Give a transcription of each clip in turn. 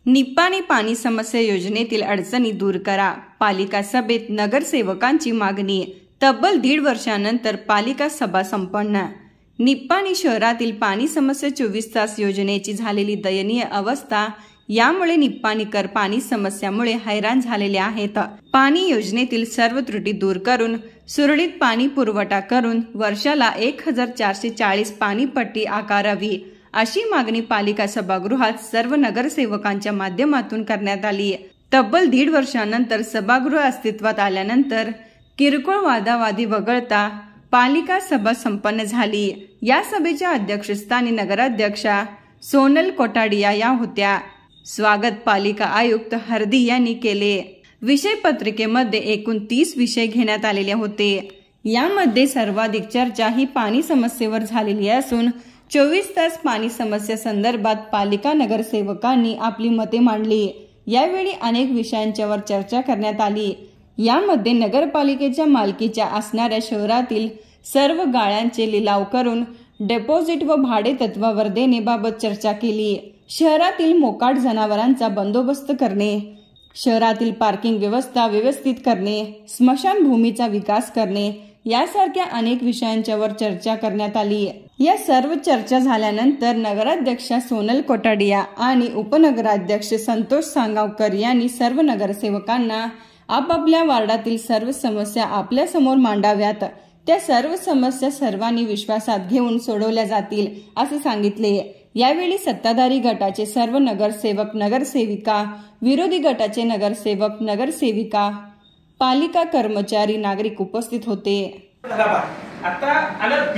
निप्पाणी पाणी समस्या योजनेतील अडचणी दूर करा. पालिका सभेत नगरसेवकांची मागणी. तब्बल 1.5 वर्षानंतर पालिका सभा संपन्न. निप्पाणी शहरातील पाणी समस्या 24 तास योजनेची झालेली दयनीय अवस्था. यामुळे निप्पाणीकर पाणी समस्यामुळे हैराण झालेले आहेत. पाणी योजनेतील सर्व त्रुटी दूर करून सुरळीत पाणी पुरवठा करून वर्षाला 1440 पाणीपट्टी आकारावी, अशी मागणी पालिका सभागृहात सर्व नगरसेवकांच्या माध्यमातून करण्यात आली. तब्बल 1.5 वर्षानंतर सभागृह अस्तित्वात आल्यानंतर किरकोळ वादावादी वगळता पालिका सभा संपन्न झाली. या सभेच्या अध्यक्षस्थानी नगराध्यक्षा सोनल कोटाडिया या होत्या. स्वागत पालिका आयुक्त हरदी यांनी केले. विषय पत्रिकेमध्ये एकूण 30 विषय घेण्यात आलेले होते. यामध्ये सर्वाधिक चर्चा ही पाणी समस्येवर झालेली असून 24 तास पाणी समस्या संदर्भात पालिका नगरसेवकांनी आपली मते मांडली. यावेळी अनेक विषयांच्यावर चर्चा करण्यात आली. यामध्ये नगरपालिकेच्या मालकीच्या असणाऱ्या शहरातील सर्व गाळ्यांचे लिलाव करून डेपॉझिट व भाडे तत्वावर देण्याबाबत चर्चा केली. शहरातील मोकाट जनावरांचा बंदोबस्त करणे, शहरातील पार्किंग व्यवस्था व्यवस्थित करणे, स्मशानभूमीचा विकास करणे यासारख्या अनेक विषयांच्यावर चर्चा करण्यात आली. या सर्व चर्चा झाल्यानंतर नगराध्यक्षा सोनल कोटाडिया आणि उपनगराध्यक्ष संतोष सांगावकर यांनी सर्व नगरसेवकांना आपापल्या वार्डातील सर्व समस्या आपल्या समोर मांडाव्यात. त्या सर्व समस्या सर्वांनी विश्वासात घेऊन सोडवल्या जातील असे सांगितले. यावेळी सत्ताधारी गटाचे सर्व नगरसेवक नगरसेविका, विरोधी गटाचे नगरसेवक नगरसेविका, पालिका कर्मचारी, नागरिक उपस्थित होते. आता आलं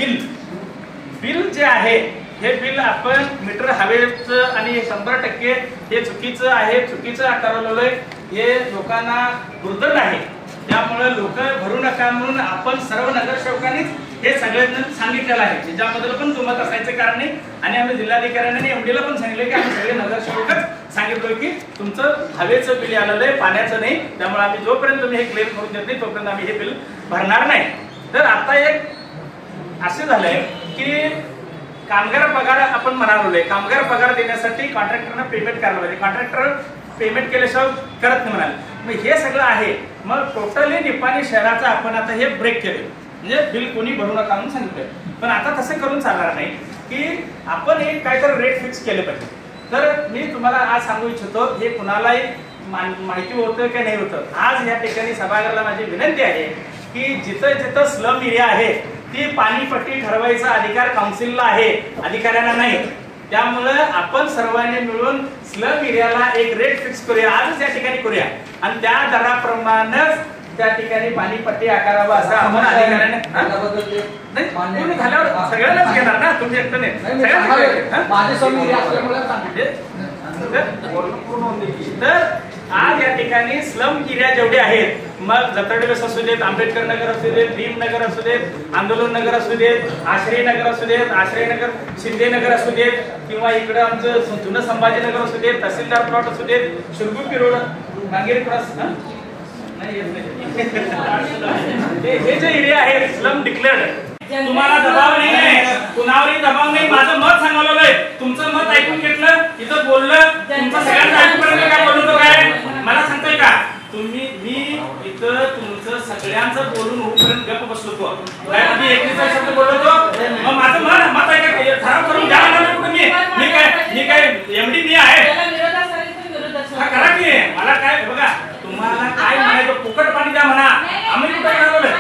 बिल जे आहे हे बिल आपण मीटर हवेचं आणि 100% हे चुकीचं आहे, चुकीचं ठरवलेलं हे लोकांना दुर्दंड आहे. त्यामुळे लोक भरू नका म्हणून आपण सर्व नगरसेवकांनीच हे सगळ्यांना सांगितलेलं आहे. त्याच्याबद्दल पण दुमत असायचं कारण नाही. आणि आम्ही जिल्हाधिकाऱ्यांनी एमडीला पण सांगितलं की आम्ही सगळे नगरसेवकच सांगितलं की तुमचं हवेचं बिल आलेलं आहे, पाण्याचं नाही. त्यामुळे आम्ही जोपर्यंत तुम्ही हे क्लेम करून देत नाही तोपर्यंत आम्ही हे बिल भरणार नाही. तर आता एक असे झालंय की कामगार पगार आपण म्हणालोय, कामगार पगार देण्यासाठी कॉन्ट्रॅक्टरना पेमेंट करायला पाहिजे. कॉन्ट्रॅक्टर पेमेंट केल्याशिवाय करत नाही म्हणाले. मग हे सगळं आहे. मग टोटली निप्पाणी शहराचं आपण आता हे ब्रेक केले, म्हणजे बिल कोणी भरू नका म्हणून सांगितलं. पण आता तसं करून चालणार नाही की आपण एक काहीतरी रेट फिक्स केले पाहिजे. तर मी तुम्हाला आज सांगू इच्छितो, हे कुणालाही माहिती होतं की नाही होतं. आज या ठिकाणी सभागृहाला माझी विनंती आहे की जिथं जिथं स्लम एरिया आहे ती पाणीपट्टी ठरवायचा अधिकार काउन्सिलला आहे, अधिकाऱ्यांना नाही. त्यामुळे आपण सर्वांनी मिळून स्लम एरियाला एक रेट फिक्स करूया, आजच या ठिकाणी करूया आणि त्या दराप्रमाणेच त्या ठिकाणी पाणीपट्टी आकारावा असं आपण अधिकाऱ्यांनी झाल्यावर सगळ्यांनाच घेणार ना, तुम्ही एकटं नाही. तर आज या ठिकाणी स्लम एरिया जेवढे आहेत, मग जतरडेस असू देत, आंबेडकर नगर असू देत, भीम नगर असू देत, आंदोलन नगर असू देत, आश्रय नगर असू देत, आश्रय नगर शिंदे नगर असू देत, किंवा इकडे आमचं जुनं संभाजीनगर असू देत, तहसीलदार प्लॉट असू देत, शिरगुप्पी रोड, गांगेरी क्रॉस, हे जे एरिया आहे स्लम डिक्लेअर्ड, तुम्हाला दबाव नाही आहे, कुणावरही दबाव नाही. माझं मत सांगवलं आहे, तुमचं मत ऐकून घेतलं, इथं बोललं, तुमचं सगळ्यांचं ऐकूपर्यंत काय बोलतो काय मला सांगताय का तुम्ही? मी इथं तुमचं सगळ्यांचं बोलून होईपर्यंत गप्प बसलो होतो. काय आधी 21 शब्द बोललो होतो, मग माझं मत ऐका, ठराव करून द्या ना. मी काय एमडी मी आहे करा की मला काय बघा, तुम्हाला काय म्हणायचं फुकट पाणी द्या म्हणा. आम्ही कुठं ठरवलं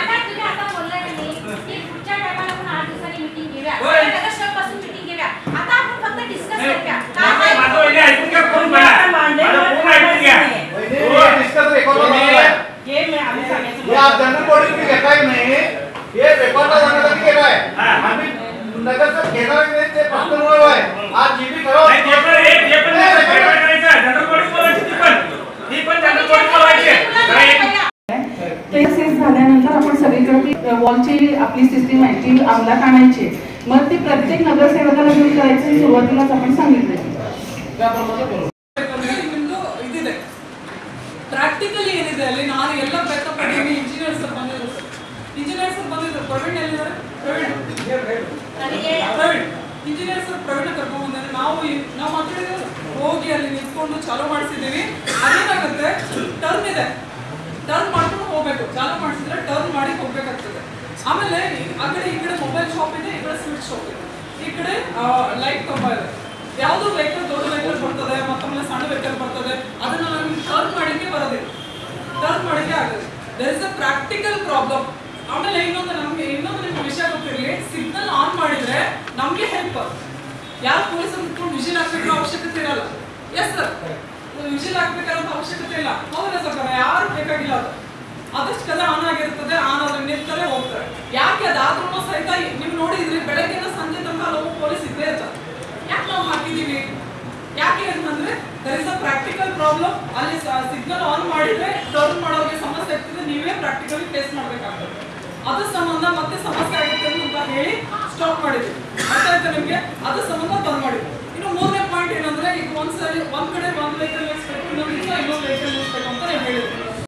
जनरल बॉडी में घेताय नाही, हे रेकॉर्डला जाण्यासाठी केलाय. आम्ही नगरचं घेणार नाही, ते प्रश्न आहे. आज जीबी ठरव नाही, जे पण करायचं जनरल बॉडी बोलायची, ती पण जनरल बॉडी बोलायची. झाल्यानंतर आपण सगळीकडे वॉलची आपली सिस्टीम आहे ती अंमलात आणायची. मग ती प्रत्येक नगरसेवकाला घेऊन करायचं सुरुवातीलाच आपण सांगितलं. ಪ್ರಾಕ್ಟಿಕಲಿ ಏನಿದೆ ಅಲ್ಲಿ ನಾನು ಎಲ್ಲ ಪ್ರಯತ್ನ ಪಡ್ತೀನಿ. ಇಂಜಿನಿಯರ್ಸ್ ಬಂದಿದ್ರು ಪ್ರವೀಣ್ ಎಲ್ಲಿದ್ದಾರೆ? ಪ್ರವೀಣ್ ಇಂಜಿನಿಯರ್ಸ್ ಪ್ರವೀಣ್ ಕರ್ಕೊಂಡ್ ಬಂದ್ರೆ ನಾವು ಮಾತಾಡಿದ್ರೆ ಹೋಗಿ ಅಲ್ಲಿ ನಿಂತ್ಕೊಂಡು ಚಾಲೂ ಮಾಡಿ ಇದೆ, ಟರ್ನ್ ಮಾಡ್ಕೊಂಡು ಹೋಗ್ಬೇಕು. ಚಾಲು ಮಾಡಿಸಿದ್ರೆ ಟರ್ನ್ ಮಾಡಿ ಹೋಗ್ಬೇಕಾಗ್ತದೆ. ಆಮೇಲೆ ಆ ಕಡೆ ಈ ಕಡೆ ಮೊಬೈಲ್ ಶಾಪ್ ಇದೆ, ಈ ಕಡೆ ಸ್ವೀಟ್ ಶಾಪ್ ಇದೆ, ಈ ಕಡೆ ಲೈಟ್ ಕಂಬ ಇದೆ. ಯಾವ್ದು ವೆಹಿಕಲ್ ದೊಡ್ಡ ವೆಹಿಕಲ್ ಬರ್ತದೆ, ಮತ್ತೊಮ್ಮೆ ಸಣ್ಣ ವೆಹಿಕಲ್ ಬರ್ತದೆ, ಅದನ್ನ ನಮ್ಗೆ ಟರ್ನ್ ಮಾಡಲಿಕ್ಕೆ ಬರೋದಿಲ್ಲ, ಟರ್ನ್ ಮಾಡಲಿಕ್ಕೆ ಆಗುತ್ತೆ. There is a practical problem. ಆಮೇಲೆ ಇನ್ನೊಂದು ನಿಮ್ಮ ವಿಷಯ ಗೊತ್ತಿರಲಿ, ಸಿಗ್ನಲ್ ಆನ್ ಮಾಡಿದ್ರೆ ನಮ್ಗೆ ಹೆಲ್ಪ್. ಯಾರು ಪೊಲೀಸ್ ಅಂದ್ಕೊಂಡು ವಿಜಿಲ್ ಹಾಕ್ಬೇಕೋ ಅವಶ್ಯಕತೆ ಇರಲ್ಲ. ಎಸ್ ಸರ್, ವಿಜಿಲ್ ಹಾಕ್ಬೇಕಾದಂತ ಅವಶ್ಯಕತೆ ಇಲ್ಲ. ಹೌದಾ ಸರ್, ಯಾರು ಬೇಕಾಗಿಲ್ಲ. ಅದು ಆದಷ್ಟು ಕದ ಆನ್ ಆಗಿರ್ತದೆ, ಆನ್ ಆದ್ರೆ ನಿಲ್ತಾರೆ ಹೋಗ್ತಾರೆ. ಯಾಕೆ ಅದಾದ್ರೂ ಸಹಿತ ನೀವು ನೋಡಿದ್ರಿ ಬೆಳಗ್ಗೆನ ಸಂಜೆ ತನಕ ಹಲವು ಪೊಲೀಸ್ ಇದ್ದೇ ಇರ್ತಾರೆ. ಯಾಕೆ ನಾವು ಹಾಕಿದೀವಿ? ಯಾಕೆ ಅಂತಂದ್ರೆ there is a practical problem. ಅಲ್ಲಿ ಸಿಗ್ನಲ್ ಆನ್ ಮಾಡಿದ್ರೆ ಟರ್ನ್ ಮಾಡೋರಿಗೆ ಸಮಸ್ಯೆ ಆಗ್ತದೆ, ನೀವೇ ಪ್ರಾಕ್ಟಿಕಲಿ ಫೇಸ್ ಮಾಡ್ಬೇಕಾಗ್ತದೆ. ಅದ್ರ ಸಂಬಂಧ ಮತ್ತೆ ಸಮಸ್ಯೆ ಆಗುತ್ತೆ ಅಂತ ಹೇಳಿ ಸ್ಟಾಪ್ ಮಾಡಿದ್ವಿ. ಅರ್ಥ ಆಯ್ತಾ ನಿಮ್ಗೆ? ಅದ್ರ ಸಂಬಂಧ ಬಂದ್ ಮಾಡಿದ್ವಿ. ಇನ್ನು ಮೂರನೇ ಪಾಯಿಂಟ್ ಏನಂದ್ರೆ, ಈಗ ಒಂದ್ಸರಿ